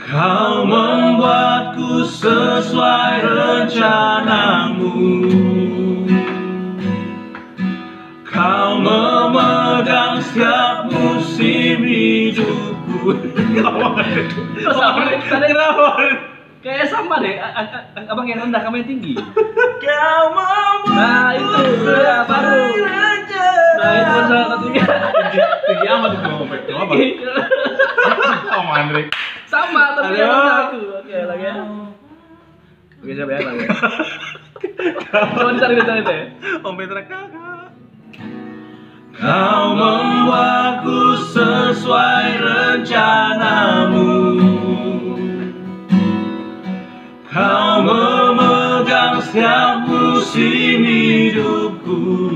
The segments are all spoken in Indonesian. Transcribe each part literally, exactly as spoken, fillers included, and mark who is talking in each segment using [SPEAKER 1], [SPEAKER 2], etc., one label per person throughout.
[SPEAKER 1] Kau membuatku sesuai rencanamu. Kau memegang setiap musim hidupku.
[SPEAKER 2] Kenapa? Kayak sama deh, abang yang rendah, kamu yang tinggi.
[SPEAKER 1] Kau membuatku
[SPEAKER 2] Nah itu, ya baru. Nah itu salah satunya.
[SPEAKER 1] Tinggi amat itu ngomong apa? Sama Andre.
[SPEAKER 2] Sama, tapi yang rendah aku. Oke, lagi ya. Oke, siapa ya lagi? Coba dicari dicari deh.
[SPEAKER 1] Om Petra kakak. Kau membuatku sesuai rencanamu. Kau memegang setiap musim hidupku.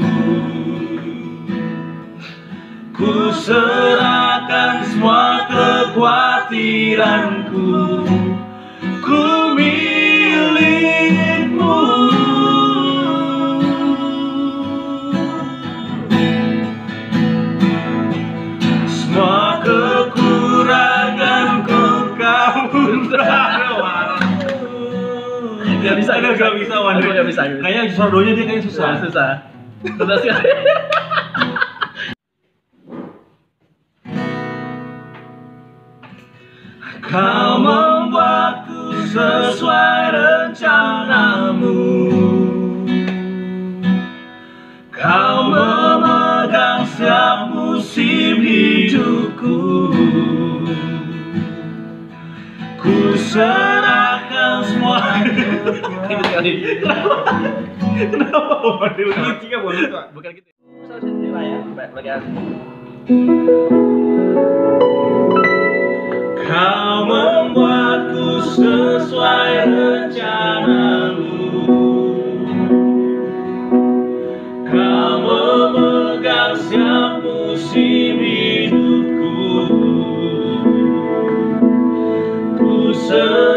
[SPEAKER 1] Ku serahkan semua kekhawatiranku. Ku milikmu. Semua kekuranganku kamu terawat.
[SPEAKER 2] Gak bisa,
[SPEAKER 1] gak, gak bisa, Wandri.
[SPEAKER 2] Gak bisa,
[SPEAKER 1] kayaknya sordonya dia kayaknya susah.
[SPEAKER 2] Susah. Susah sekali.
[SPEAKER 1] Kau membuatku sesuai rencanamu. Kau memegang setiap musim hidupku. Ku serahkan semua. Kenapa Om Adil gitu boleh kok?
[SPEAKER 2] Bukan gitu. Bisa nilai ya, bagian.
[SPEAKER 1] Kau membuatku sesuai rencanamu. Kau memegang setiap musim hidupku. Ku serahkan